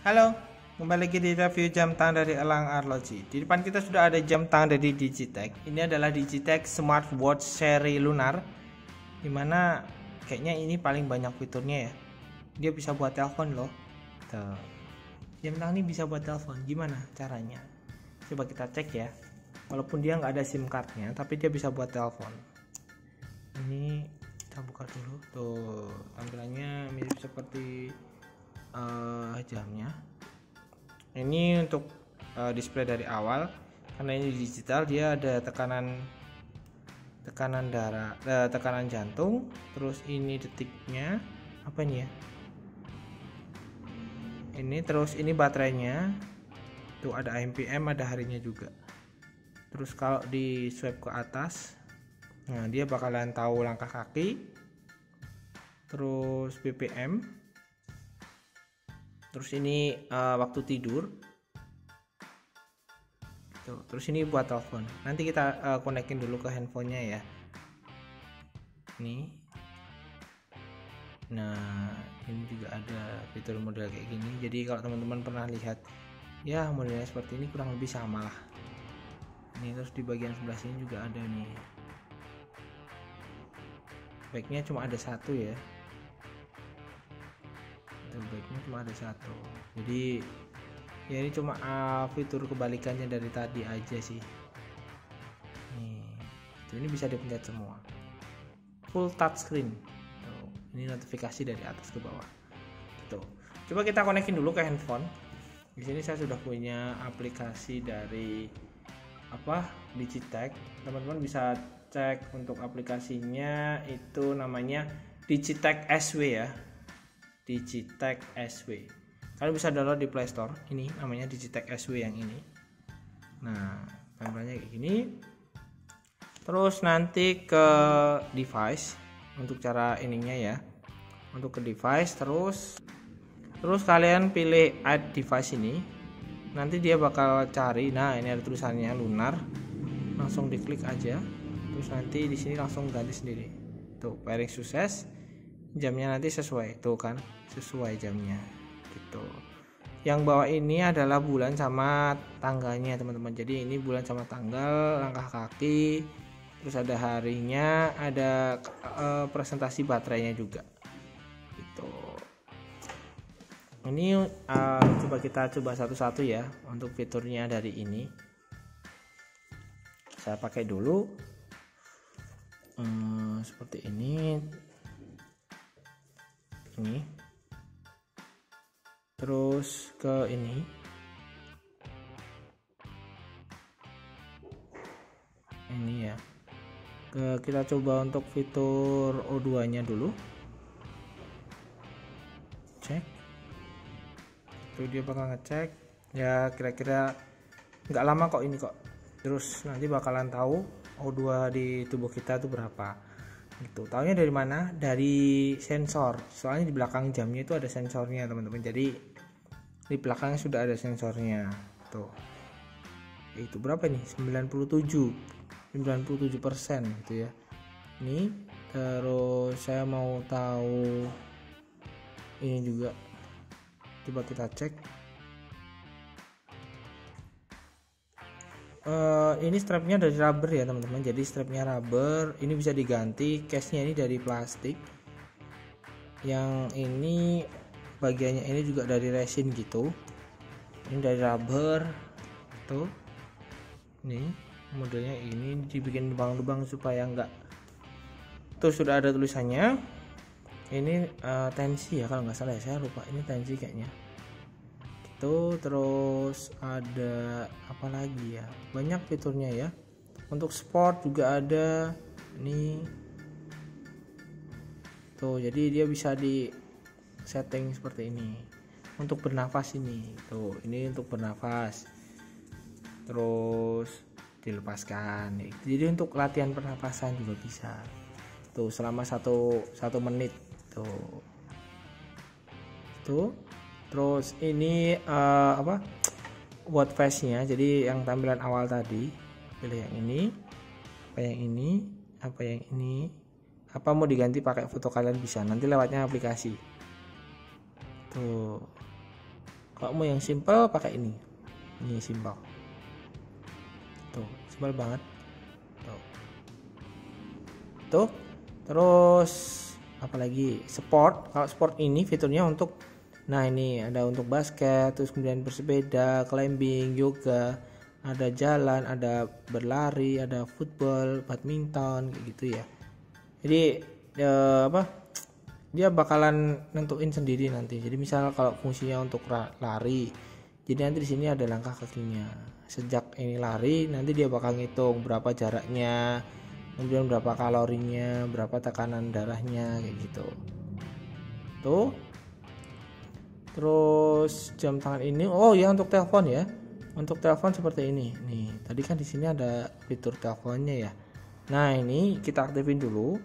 Halo, kembali lagi di review jam tangan dari Elang Arloji. Di depan kita sudah ada jam tangan dari Digitech. Ini adalah Digitech Smartwatch seri Lunar, dimana kayaknya ini paling banyak fiturnya ya. Dia bisa buat telepon loh. Tuh. Jam tangan ini bisa buat telepon. Gimana caranya? Coba kita cek ya. Walaupun dia nggak ada SIM cardnya, tapi dia bisa buat telepon. Ini kita buka dulu. Tuh, tampilannya mirip seperti jamnya. Ini untuk display dari awal, karena ini digital, dia ada tekanan darah, tekanan jantung, terus ini detiknya, apa ini ya, ini terus ini baterainya tuh, ada AMPM, ada harinya juga. Terus kalau di swipe ke atas, nah dia bakalan tahu langkah kaki, terus BPM. Terus ini waktu tidur. Tuh, terus ini buat telepon. Nanti kita konekin dulu ke handphonenya ya. Nih. Nah, ini juga ada fitur model kayak gini. Jadi kalau teman-teman pernah lihat, ya modelnya seperti ini kurang lebih sama lah. Ini terus di bagian sebelah sini juga ada nih. Backnya cuma ada satu ya. Baiknya cuma ada satu, jadi ya ini cuma fitur kebalikannya dari tadi aja sih. Ini bisa dipencet semua, full touchscreen. Ini notifikasi dari atas ke bawah. Tuh, coba kita konekin dulu ke handphone. Di sini saya sudah punya aplikasi dari Digitech. Teman-teman bisa cek untuk aplikasinya, itu namanya Digitech SW ya. Digitech SW. Kalian bisa download di Play Store. Ini namanya Digitech SW yang ini. Nah, tampilannya kayak gini. Terus nanti ke device untuk cara ininya ya. Untuk ke device, terus kalian pilih add device ini. Nanti dia bakal cari. Nah, ini ada tulisannya Lunar. Langsung diklik aja. Terus nanti di sini langsung ganti sendiri. Tuh, pairing sukses. Jamnya nanti sesuai, tuh kan, sesuai jamnya gitu. Yang bawah ini adalah bulan sama tanggalnya teman-teman. Jadi ini bulan sama tanggal, langkah kaki, terus ada harinya, ada presentasi baterainya juga gitu. Ini kita coba satu-satu ya untuk fiturnya dari ini. Saya pakai dulu seperti ini. Terus ke ini ya, kita coba untuk fitur O2 nya dulu, cek. Itu dia bakal ngecek ya, kira-kira nggak lama kok ini kok. Terus nanti bakalan tahu O2 di tubuh kita tuh berapa gitu. Taunya dari mana? Dari sensor. Soalnya di belakang jamnya itu ada sensornya teman-teman. Jadi di belakangnya sudah ada sensornya. Tuh. Itu berapa nih? 97% gitu ya. Ini terus saya mau tahu ini juga. Coba kita cek. Ini strapnya dari rubber ya teman-teman. Jadi strapnya rubber, ini bisa diganti. Case-nya ini dari plastik. Yang ini bagiannya ini juga dari resin gitu. Ini dari rubber. Tuh. Ini modelnya ini dibikin lubang-lubang supaya enggak. Tuh sudah ada tulisannya. Ini tensi ya kalau nggak salah ya, saya lupa. Ini tensi kayaknya. Terus ada apa lagi ya, banyak fiturnya ya. Untuk sport juga ada nih tuh, jadi dia bisa di setting seperti ini. Untuk bernafas ini tuh, ini untuk bernafas, terus dilepaskan. Jadi untuk latihan pernapasan juga bisa tuh, selama satu menit tuh. Terus ini watch face nya. Jadi yang tampilan awal tadi, pilih yang ini, apa yang ini, apa mau diganti pakai foto kalian bisa, nanti lewatnya aplikasi tuh. Kalau mau yang simple pakai ini simple. Tuh, simple banget. Tuh. Terus apalagi sport. Kalau sport ini fiturnya untuk, nah ini ada untuk basket, terus kemudian bersepeda, climbing, yoga, ada jalan, ada berlari, ada football, badminton kayak gitu ya. Jadi dia bakalan nentuin sendiri nanti. Jadi misal kalau fungsinya untuk lari, jadi nanti di sini ada langkah kakinya. Sejak ini lari, nanti dia bakal ngitung berapa jaraknya, kemudian berapa kalorinya, berapa tekanan darahnya kayak gitu. Tuh. Terus jam tangan ini, oh ya untuk telepon ya. Untuk telepon seperti ini. Nih, tadi kan di sini ada fitur teleponnya ya. Nah, ini kita aktifin dulu.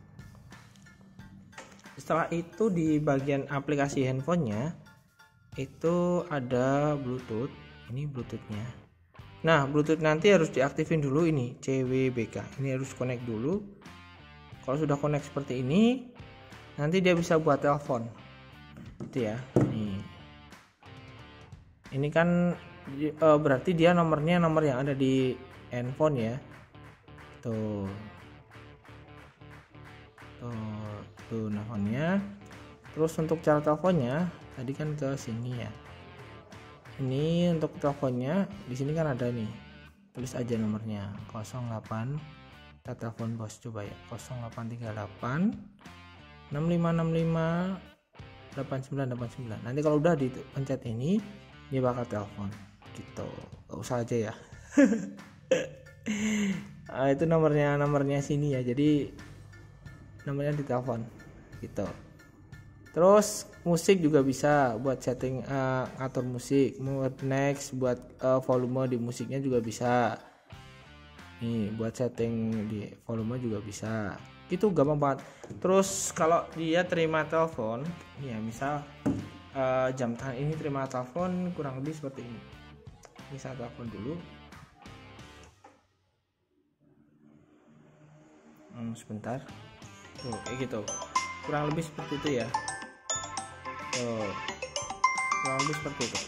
Setelah itu di bagian aplikasi handphonenya itu ada Bluetooth. Ini Bluetoothnya. Nah, Bluetooth nanti harus diaktifin dulu ini CWBK. Ini harus connect dulu. Kalau sudah connect seperti ini, nanti dia bisa buat telepon. Gitu ya. Ini kan berarti dia nomornya nomor yang ada di handphone ya. Tuh teleponnya. Terus untuk cara teleponnya tadi kan ke sini ya. Ini untuk teleponnya di sini kan ada nih, tulis aja nomornya 08. Kita telepon bos coba ya, 0838 6565 8989. Nanti kalau udah dipencet ini dia bakal telepon gitu. Gak usah aja ya. Itu nomornya sini ya, jadi nomornya ditelepon gitu. Terus musik juga bisa buat setting, atur musik, mode next buat volume di musiknya juga bisa. Nih buat setting di volume juga bisa. Itu gampang banget. Terus kalau dia terima telepon, ya misal jam tangan ini terima telepon kurang lebih seperti ini. Misal telepon dulu. Sebentar. Tuh kayak gitu. Kurang lebih seperti itu ya. Kurang lebih seperti itu.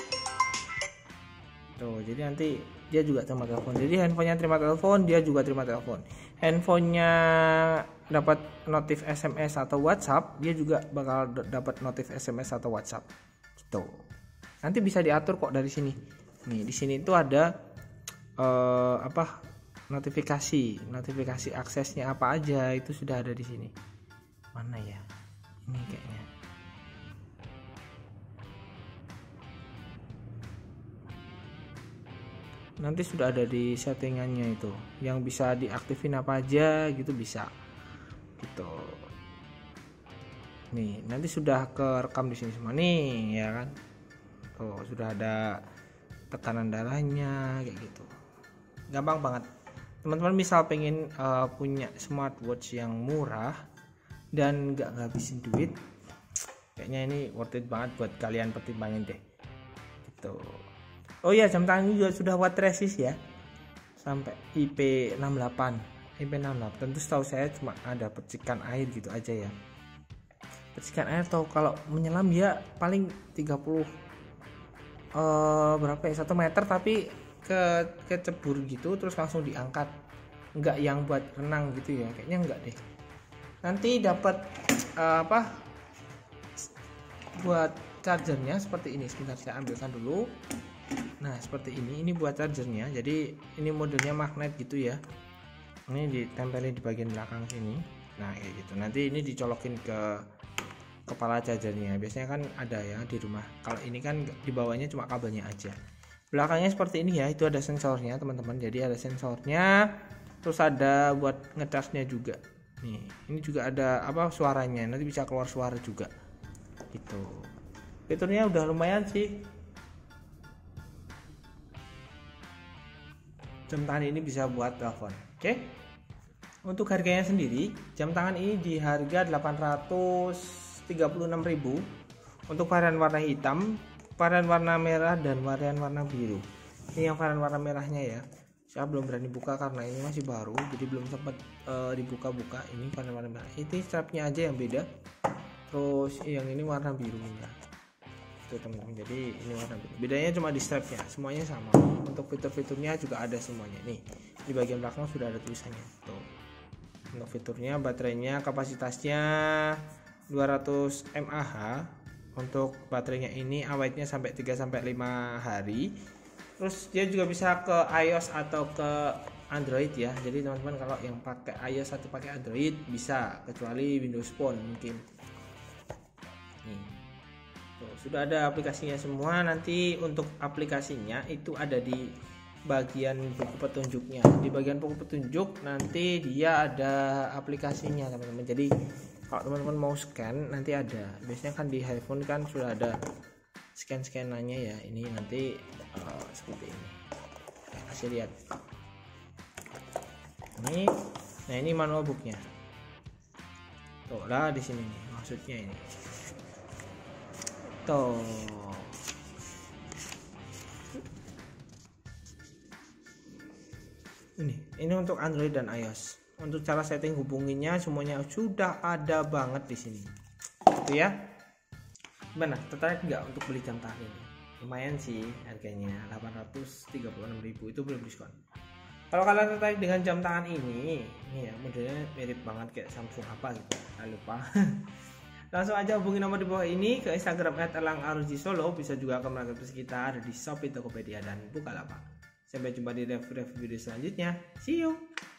Tuh, jadi nanti dia juga terima telepon. Jadi handphonenya terima telepon, dia juga terima telepon. Handphonenya dapat notif SMS atau WhatsApp, dia juga bakal dapat notif SMS atau WhatsApp. Gitu. Nanti bisa diatur kok dari sini. Nih, di sini itu ada notifikasi aksesnya apa aja, itu sudah ada di sini. Mana ya? Ini kayaknya. Nanti sudah ada di settingannya itu, yang bisa diaktifin apa aja gitu bisa gitu. Nih nanti sudah kerekam di sini semua nih ya kan. Tuh sudah ada tekanan darahnya kayak gitu. Gampang banget teman-teman. Misal pengen punya smartwatch yang murah dan nggak ngabisin duit, kayaknya ini worth it banget buat kalian pertimbangin deh gitu. Oh iya, jam tangan ini juga sudah water resist ya, sampai IP68. Tentu setahu saya cuma ada percikan air gitu aja ya. Percikan air atau kalau menyelam ya paling 30 berapa ya, 1 meter, tapi kecebur gitu terus langsung diangkat. Enggak yang buat renang gitu ya, kayaknya enggak deh. Nanti dapat buat chargernya seperti ini. Sebentar saya ambilkan dulu. Nah seperti ini buat chargernya. Jadi ini modelnya magnet gitu ya. Ini ditempelin di bagian belakang sini. Nah kayak gitu. Nanti ini dicolokin ke kepala chargernya. Biasanya kan ada ya di rumah. Kalau ini kan di bawahnya cuma kabelnya aja. Belakangnya seperti ini ya. Itu ada sensornya teman-teman. Jadi ada sensornya. Terus ada buat ngecasnya juga. Nih ini juga ada suaranya. Nanti bisa keluar suara juga. Gitu. Fiturnya udah lumayan sih. Jam tangan ini bisa buat telepon. Oke. Untuk harganya sendiri, jam tangan ini di harga 836.000 untuk varian warna hitam, varian warna merah, dan varian warna biru. Ini yang varian warna merahnya ya. Saya belum berani buka karena ini masih baru, jadi belum sempat dibuka-buka. Ini varian warna merah. Ini strapnya aja yang beda. Terus yang ini warna birunya. Tuh teman-teman, jadi ini warna biru. Bedanya cuma di strapnya, semuanya sama. Untuk fitur-fiturnya juga ada semuanya. Nih di bagian belakang sudah ada tulisannya. Tuh untuk fiturnya, baterainya, kapasitasnya 200 mAh. Untuk baterainya ini awetnya sampai 3-5 hari. Terus dia juga bisa ke iOS atau ke Android ya. Jadi teman-teman kalau yang pakai iOS atau pakai Android bisa, kecuali Windows Phone mungkin. Nih. Tuh, sudah ada aplikasinya semua. Nanti untuk aplikasinya itu ada di bagian buku petunjuknya. Di bagian buku petunjuk nanti dia ada aplikasinya teman-teman. Jadi kalau teman-teman mau scan nanti ada. Biasanya kan di iPhone kan sudah ada scan-scanannya ya. Ini nanti seperti ini. Kasih lihat. Ini, nah ini manual booknya. Tuh lah di sini nih, maksudnya ini. Tuh. Ini untuk Android dan iOS. Untuk cara setting hubunginya semuanya sudah ada banget di sini. Itu ya. Gimana? Tertarik nggak untuk beli jam tangan ini? Lumayan sih harganya, 836.000 itu belum diskon. Kalau kalian tertarik dengan jam tangan ini ya modelnya mirip banget kayak Samsung apa gitu, jangan lupa. Langsung aja hubungi nomor di bawah ini ke Instagram @elangaruji_solo. Bisa juga ke marketplace kita ada di Shopee, Tokopedia dan Bukalapak. Sampai jumpa di review video selanjutnya. See you.